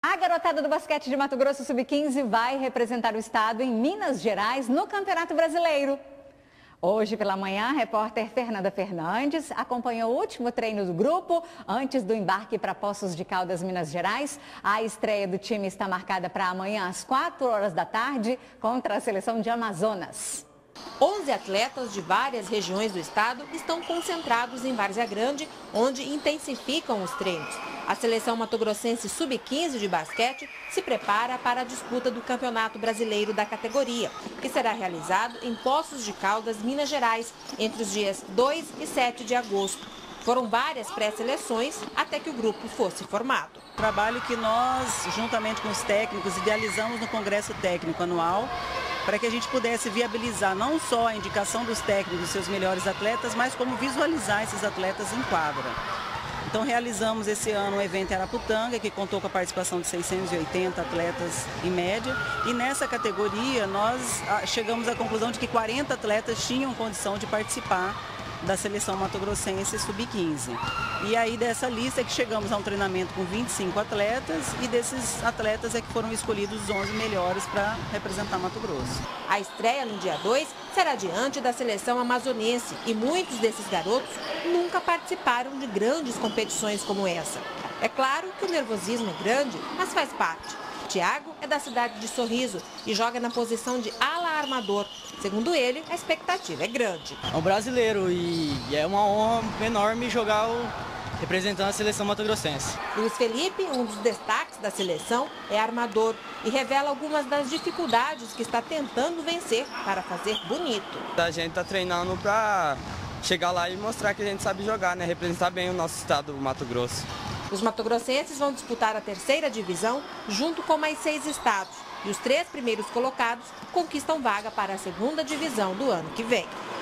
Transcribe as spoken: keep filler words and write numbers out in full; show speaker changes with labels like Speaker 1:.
Speaker 1: A garotada do basquete de Mato Grosso sub quinze vai representar o estado em Minas Gerais no Campeonato Brasileiro. Hoje pela manhã, a repórter Fernanda Fernandes acompanhou o último treino do grupo antes do embarque para Poços de Caldas, Minas Gerais. A estreia do time está marcada para amanhã às quatro horas da tarde contra a seleção de Amazonas.
Speaker 2: onze atletas de várias regiões do estado estão concentrados em Várzea Grande, onde intensificam os treinos. A seleção matogrossense sub quinze de basquete se prepara para a disputa do Campeonato Brasileiro da categoria, que será realizado em Poços de Caldas, Minas Gerais, entre os dias dois e sete de agosto. Foram várias pré-seleções até que o grupo fosse formado.
Speaker 3: Trabalho que nós, juntamente com os técnicos, idealizamos no Congresso Técnico Anual, para que a gente pudesse viabilizar não só a indicação dos técnicos dos seus melhores atletas, mas como visualizar esses atletas em quadra. Então realizamos esse ano um evento em Araputanga, que contou com a participação de seiscentos e oitenta atletas em média, e nessa categoria nós chegamos à conclusão de que quarenta atletas tinham condição de participar da seleção matogrossense sub quinze. E aí dessa lista é que chegamos a um treinamento com vinte e cinco atletas, e desses atletas é que foram escolhidos os onze melhores para representar Mato Grosso.
Speaker 2: A estreia no dia dois será diante da seleção amazonense, e muitos desses garotos nunca participaram de grandes competições como essa. É claro que o nervosismo é grande, mas faz parte. Tiago é da cidade de Sorriso e joga na posição de ala armador. Segundo ele, a expectativa é grande.
Speaker 4: É um brasileiro e é uma honra enorme jogar o... representando a seleção matogrossense.
Speaker 2: Luiz Felipe, um dos destaques da seleção, é armador e revela algumas das dificuldades que está tentando vencer para fazer bonito.
Speaker 5: A gente está treinando para chegar lá e mostrar que a gente sabe jogar, né? Representar bem o nosso estado, o Mato Grosso.
Speaker 2: Os matogrossenses vão disputar a terceira divisão junto com mais seis estados. E os três primeiros colocados conquistam vaga para a segunda divisão do ano que vem.